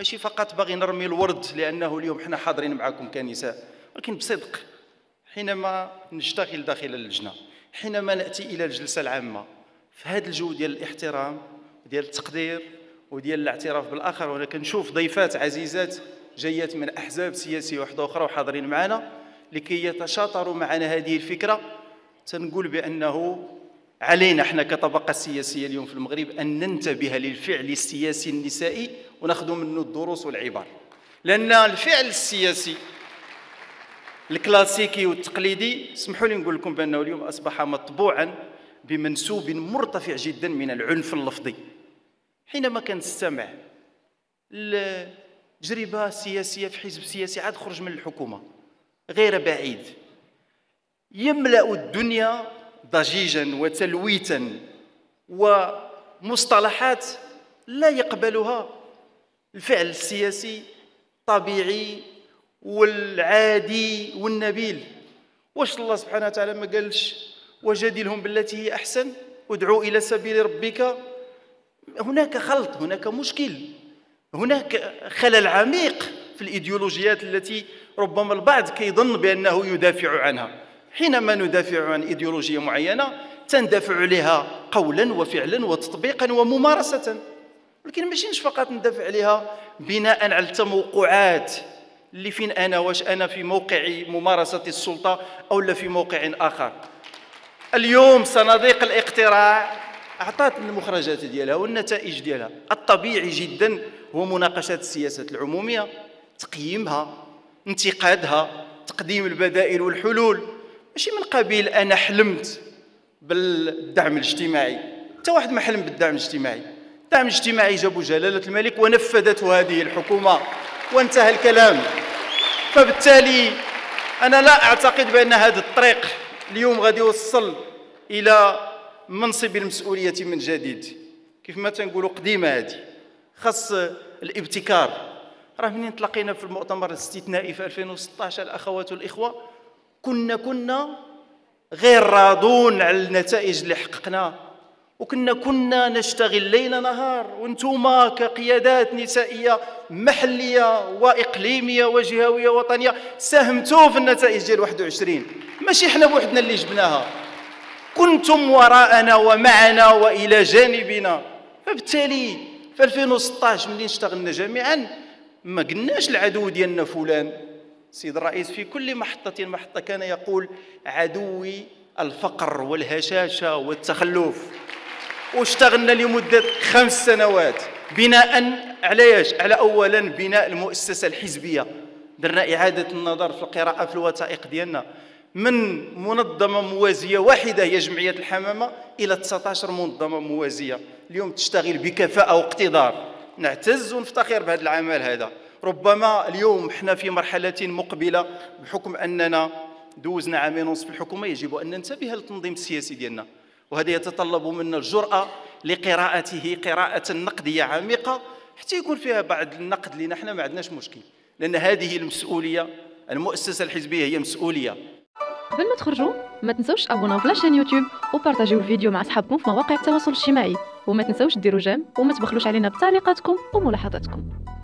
ماشي فقط باغي نرمي الورد لأنه اليوم حنا حاضرين معكم كنساء، ولكن بصدق حينما نشتغل داخل اللجنة، حينما نأتي إلى الجلسة العامة في هذا الجو ديال الاحترام وديال التقدير وديال الاعتراف بالآخر، وأنا كنشوف ضيفات عزيزات جايات من أحزاب سياسية واحدة أخرى وحاضرين معنا لكي يتشاطروا معنا هذه الفكرة، تنقول بأنه علينا احنا كطبقة سياسية اليوم في المغرب أن ننتبه للفعل السياسي النسائي وناخذ منه الدروس والعبر، لأن الفعل السياسي الكلاسيكي والتقليدي اسمحوا لي نقول لكم بأنه اليوم أصبح مطبوعا بمنسوب مرتفع جدا من العنف اللفظي. حينما كنستمع لتجربة سياسية في حزب سياسي عاد خرج من الحكومة غير بعيد يملأ الدنيا ضجيجا وتلويتا ومصطلحات لا يقبلها الفعل السياسي طبيعي والعادي والنبيل. واش الله سبحانه وتعالى ما قالش وجادلهم بالتي هي أحسن وادعوا إلى سبيل ربك؟ هناك خلط، هناك مشكل، هناك خلل عميق في الإيديولوجيات التي ربما البعض كيظن بأنه يدافع عنها. حينما ندافع عن إيديولوجية معينة تندفع عليها قولا وفعلا وتطبيقا وممارسة، ولكن ماشي فقط ندافع عليها بناء على التموقعات اللي فين أنا، واش أنا في موقع ممارسة السلطة أو لا في موقع آخر. اليوم صناديق الاقتراع أعطت المخرجات ديالها والنتائج ديالها. الطبيعي جدا هو مناقشة السياسات العمومية، تقييمها، انتقادها، تقديم البدائل والحلول، ماشي من قبيل أنا حلمت بالدعم الاجتماعي. حتى واحد ما حلم بالدعم الاجتماعي. الدعم الاجتماعي جابوا جلالة الملك ونفذته هذه الحكومة وانتهى الكلام. فبالتالي أنا لا أعتقد بأن هذا الطريق اليوم غادي يوصل إلى منصب المسؤولية من جديد. كيف ما تنقولوا قديمة هذه، خاص الابتكار. راه منين تلاقينا في المؤتمر الاستثنائي في 2016 الأخوات والإخوة كنا غير راضون على النتائج اللي حققناها، وكنا نشتغل ليل نهار، وانتم كقيادات نسائية محلية وإقليمية وجهوية وطنية ساهمتوا في النتائج ديال 21، ماشي حنا بوحدنا اللي جبناها، كنتم وراءنا ومعنا وإلى جانبنا. فبالتالي في 2016 ملي اشتغلنا جميعا ما قلناش العدو ديالنا فلان. السيد الرئيس في كل محطة كان يقول عدوي الفقر والهشاشة والتخلف، واشتغلنا لمدة 5 سنوات بناء على على أولا بناء المؤسسة الحزبية. درنا إعادة النظر في القراءة في الوثائق ديالنا من منظمة موازية واحدة هي جمعية الحمامة إلى 19 منظمة موازية اليوم تشتغل بكفاءة واقتدار. نعتز ونفتخر بهذا العمل هذا. ربما اليوم احنا في مرحلة مقبلة بحكم أننا دوزنا 2 عام ونصف في الحكومة، يجب أن ننتبه للتنظيم السياسي ديالنا، وهذا يتطلب منا الجرأة لقراءته قراءة نقدية عميقة حتى يكون فيها بعض النقد اللي نحن ما عندناش مشكل، لأن هذه المسؤولية. المؤسسة الحزبية هي مسؤولية. قبل ما تخرجوا ما تنسوش تابوناو في لاشين يوتيوب وبارطاجيو الفيديو مع اصحابكم في مواقع التواصل الاجتماعي، وما تنسوش ديروا جيم وما تبخلوش علينا بتعليقاتكم وملاحظاتكم.